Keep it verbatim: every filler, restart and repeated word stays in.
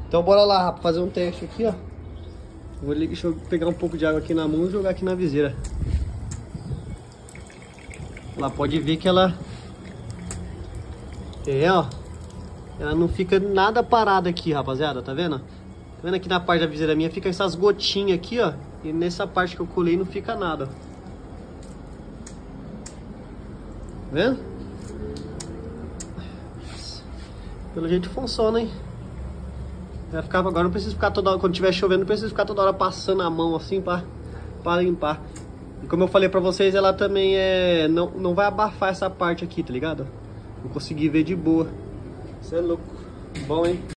Então bora lá, rapaz, fazer um teste aqui, ó. Vou, deixa eu pegar um pouco de água aqui na mão e jogar aqui na viseira. Lá pode ver que ela... É, ó. Ela não fica nada parada aqui, rapaziada, tá vendo? Tá vendo aqui na parte da viseira minha fica essas gotinhas aqui, ó. E nessa parte que eu colei não fica nada. Tá vendo? Pelo jeito funciona, hein? Vai ficar, agora não preciso ficar toda hora, quando tiver chovendo, não preciso ficar toda hora passando a mão assim pra, pra limpar. E como eu falei pra vocês, ela também é... Não, não vai abafar essa parte aqui, tá ligado? Vou conseguir ver de boa. Isso é louco. Bom, hein?